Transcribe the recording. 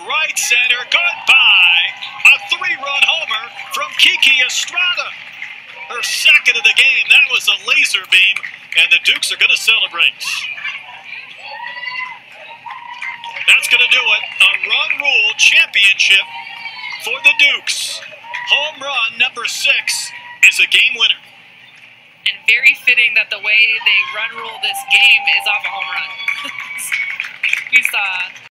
right center. Goodbye. A 3-run homer from Kiki Estrada. Her second of the game. That was a laser beam, and the Dukes are going to celebrate. That's going to do it. A run rule championship for the Dukes. Home run number 6 is a game winner. And very fitting that the way they run rule this game is off a home run. We saw